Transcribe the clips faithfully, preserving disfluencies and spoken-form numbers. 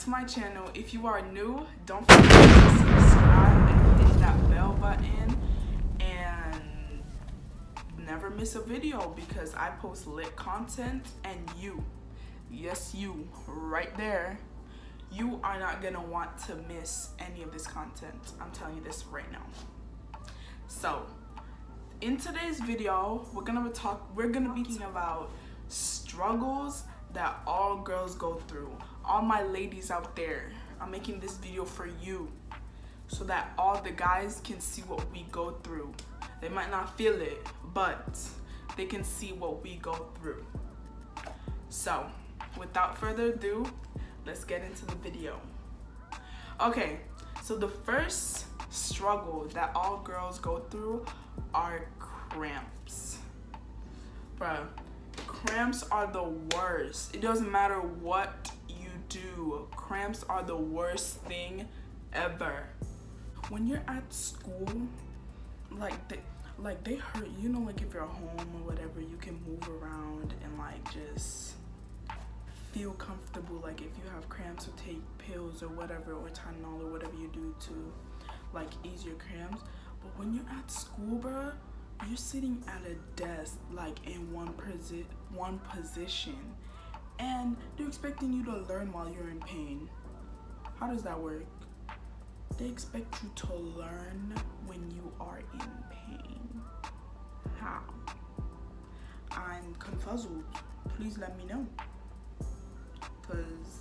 to my channel. If you are new, don't forget to subscribe and hit that bell button and never miss a video because I post lit content. And you, yes you, right there, you are not gonna want to miss any of this content. I'm telling you this right now. So in today's video, we're gonna talk we're gonna be talking about struggles that all girls go through. All my ladies out there, I'm making this video for you so that all the guys can see what we go through. They might not feel it, but they can see what we go through. So without further ado, let's get into the video. Okay, so the first struggle that all girls go through are cramps. Bruh, cramps are the worst. It doesn't matter what you do. Cramps are the worst thing ever. When you're at school, like they, like they hurt, you know, like if you're home or whatever, you can move around and like just feel comfortable. Like if you have cramps, or take pills or whatever, or Tylenol or whatever you do to like ease your cramps. But when you're at school, bruh, you're sitting at a desk like in one posi one position, and they're expecting you to learn while you're in pain. How does that work? They expect you to learn when you are in pain. How? I'm confuzzled. Please let me know, because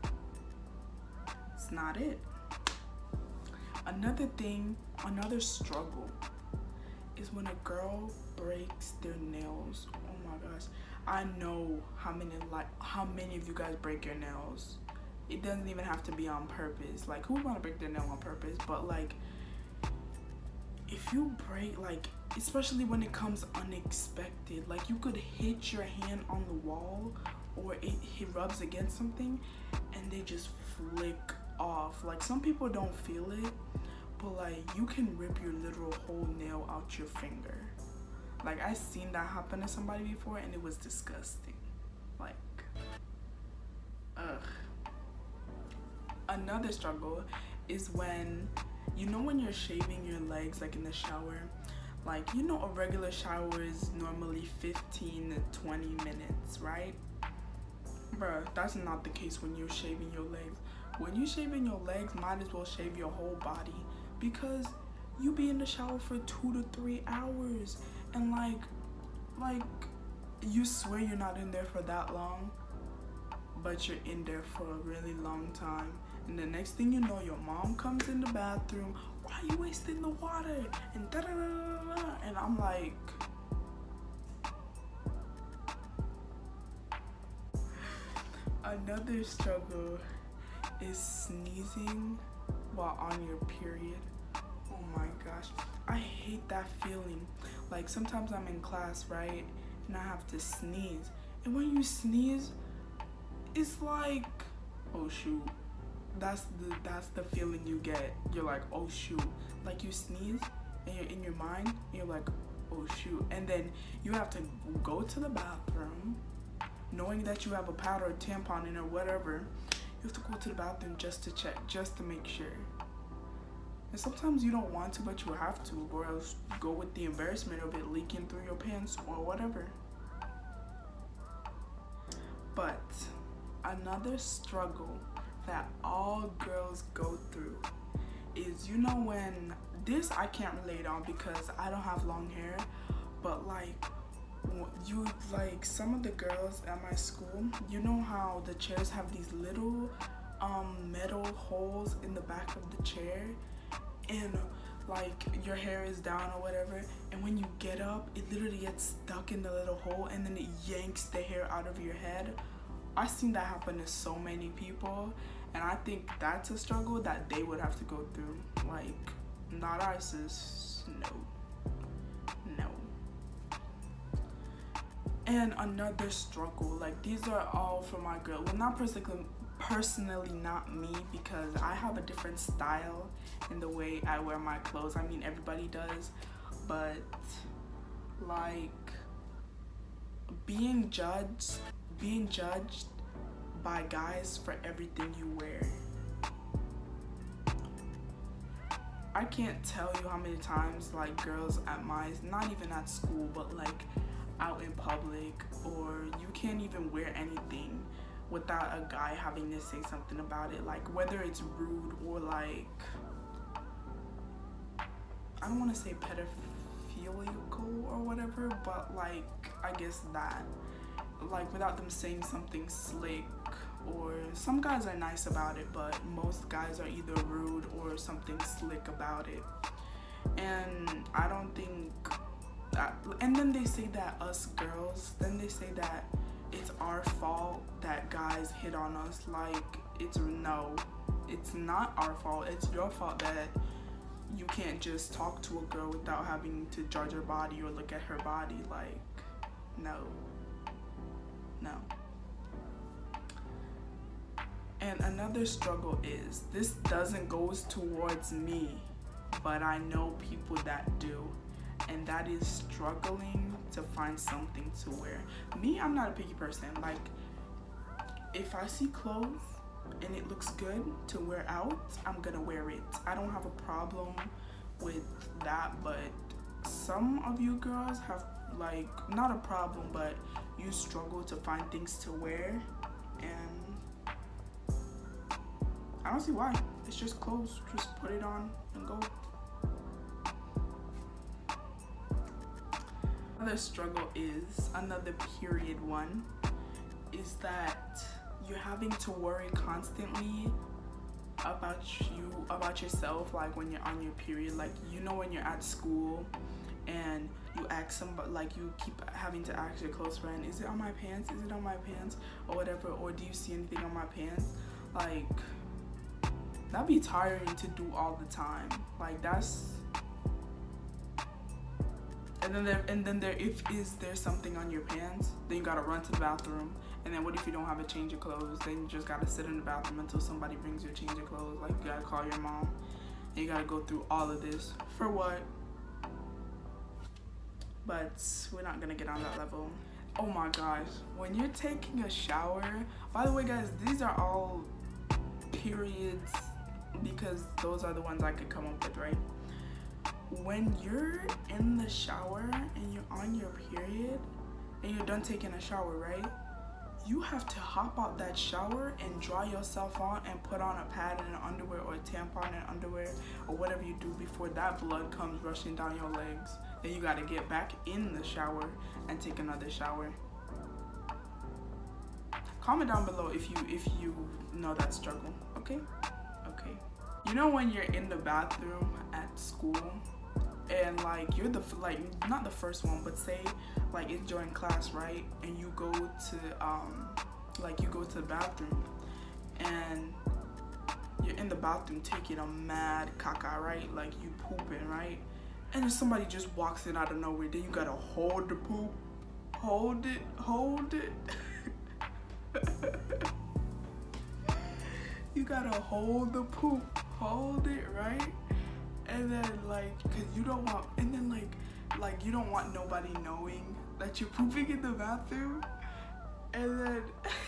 it's not it. Another thing, another struggle is when a girl breaks their nails. Oh my gosh, I know how many like how many of you guys break your nails. It doesn't even have to be on purpose. Like, who would want to break their nail on purpose? But like, if you break, like, especially when it comes unexpected, like you could hit your hand on the wall or it, it rubs against something and they just flick off. Like, some people don't feel it, but like you can rip your literal whole nail out your finger. Like, I seen that happen to somebody before and it was disgusting. Like, ugh. Another struggle is when, you know, when you're shaving your legs, like in the shower, like, you know, a regular shower is normally fifteen to twenty minutes, right? Bruh, that's not the case when you're shaving your legs. When you're shaving your legs, might as well shave your whole body, because you be in the shower for two to three hours and like, like you swear you're not in there for that long, but you're in there for a really long time. And the next thing you know, your mom comes in the bathroom. Why are you wasting the water? And da da da da da. And I'm like, another struggle is sneezing while on your period. Oh my gosh, I hate that feeling. Like, sometimes I'm in class, right, and I have to sneeze, and when you sneeze, it's like, oh shoot. That's the that's the feeling you get. You're like, oh shoot. Like, you sneeze and you're in your mind, and you're like, oh shoot. And then you have to go to the bathroom knowing that you have a pad or a tampon in or whatever. You have to go to the bathroom just to check, just to make sure. And sometimes you don't want to, but you have to, or else go with the embarrassment of it leaking through your pants or whatever. But another struggle that all girls go through is, you know, when this I can't relate on because I don't have long hair, but like you like some of the girls at my school, you know how the chairs have these little um metal holes in the back of the chair, and like your hair is down or whatever, and when you get up it literally gets stuck in the little hole and then it yanks the hair out of your head. I've seen that happen to so many people, and I think that's a struggle that they would have to go through. Like, not our sis, no, no. And another struggle, like, these are all for my girl. Well, not personally, personally not me, because I have a different style in the way I wear my clothes. I mean, everybody does, but like being judged being judged by guys for everything you wear. I can't tell you how many times like girls at my, not even at school, but like out in public, or you can't even wear anything without a guy having to say something about it, like whether it's rude or like, I don't want to say pedophilical or whatever, but like I guess that, like without them saying something slick. Or some guys are nice about it, but most guys are either rude or something slick about it. And I don't think that, and then they say that us girls, then they say that it's our fault that guys hit on us. Like, it's no, it's not our fault. It's your fault that you can't just talk to a girl without having to judge her body or look at her body. Like, no, no. And another struggle is, this doesn't goes towards me, but I know people that do, and that is struggling to find something to wear. Me, I'm not a picky person. Like, if I see clothes and it looks good to wear out, I'm gonna wear it. I don't have a problem with that, but some of you girls have, like, not a problem, but you struggle to find things to wear, and I don't see why. It's just clothes. Just put it on and go. Another struggle is, another period one, is that you're having to worry constantly about you, about yourself, like when you're on your period. Like, you know, when you're at school and you ask somebody, like you keep having to ask your close friend, is it on my pants? Is it on my pants? Or whatever. Or do you see anything on my pants? Like, that'd be tiring to do all the time. Like, that's, and then there, and then there, if is there something on your pants, then you gotta run to the bathroom. And then what if you don't have a change of clothes? Then you just gotta sit in the bathroom until somebody brings you a change of clothes. Like, you gotta call your mom, and you gotta go through all of this for what? But we're not gonna get on that level. Oh my gosh, when you're taking a shower, by the way guys, these are all periods, because those are the ones I could come up with, right? When you're in the shower and you're on your period and you're done taking a shower, right? You have to hop out that shower and dry yourself on and put on a pad and an underwear, or a tampon and underwear, or whatever you do before that blood comes rushing down your legs. Then you gotta get back in the shower and take another shower. Comment down below if you if you know that struggle, okay? Okay. You know when you're in the bathroom at school and like you're the, like not the first one, but say like it's during class, right? And you go to um like you go to the bathroom and you're in the bathroom taking a mad caca, right? Like you pooping, right? And then somebody just walks in out of nowhere. Then you gotta hold the poop, hold it, hold it. You gotta hold the poop, hold it, right? And then like, cause you don't want, and then like, like you don't want nobody knowing that you're pooping in the bathroom. And then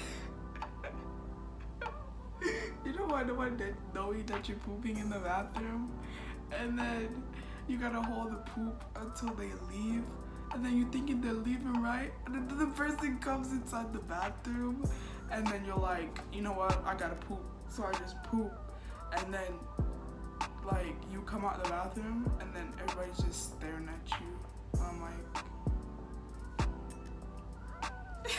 you don't want nobody knowing that you're pooping in the bathroom. And then you gotta hold the poop until they leave. And then you're thinking they're leaving, right? And then the person comes inside the bathroom, and then you're like, you know what, I gotta poop. So I just poop. And then, like, you come out the bathroom, and then everybody's just staring at you. I'm like...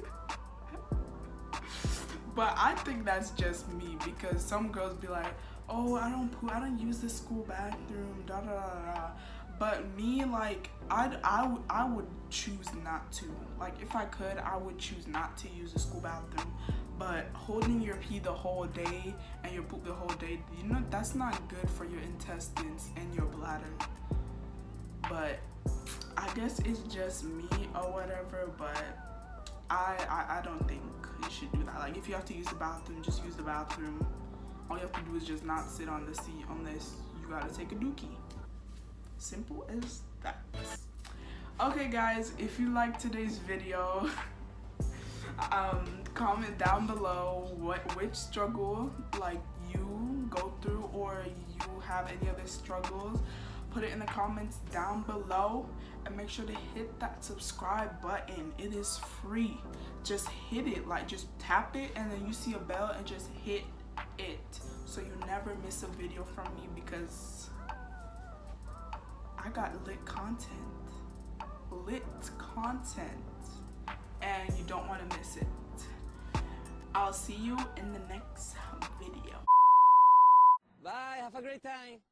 But I think that's just me, because some girls be like, oh, I don't poop, I don't use the school bathroom, da da da da. But me, like, I'd, I, would, I would choose not to. Like, if I could, I would choose not to use the school bathroom. But holding your pee the whole day and your poop the whole day, you know, that's not good for your intestines and your bladder. But I guess it's just me or whatever, but I, I, I don't think you should do that. Like, if you have to use the bathroom, just use the bathroom. All you have to do is just not sit on the seat unless you gotta take a dookie. Simple as that. Okay guys, if you liked today's video, um, comment down below what which struggle like you go through, or you have any other struggles. Put it in the comments down below, and make sure to hit that subscribe button. It is free. Just hit it, like just tap it, and then you see a bell and just hit it so you never miss a video from me, because I got lit content. Lit content. And you don't want to miss it. I'll see you in the next video. Bye, have a great time.